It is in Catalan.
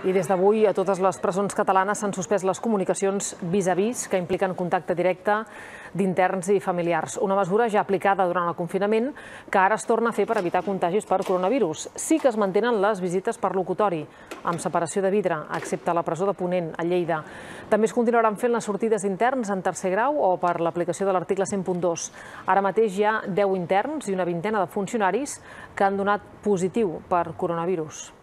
I des d'avui a totes les presons catalanes s'han suspès les comunicacions vis a vis que impliquen contacte directe d'interns i familiars. Una mesura ja aplicada durant el confinament que ara es torna a fer per evitar contagis per coronavirus. Sí que es mantenen les visites per locutori, amb separació de vidre, excepte a la presó de Ponent, a Lleida. També es continuaran fent les sortides d'interns en tercer grau o per l'aplicació de l'article 100.2. Ara mateix hi ha 10 interns i una vintena de funcionaris que han donat positiu per coronavirus.